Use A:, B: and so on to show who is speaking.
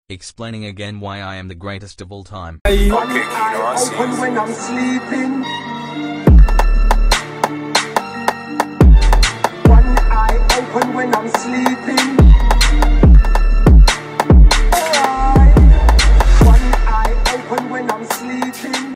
A: explaining again why I am the greatest of all time.
B: Okay, Kino, I see. Open when I'm sleeping. One eye open when I'm sleeping.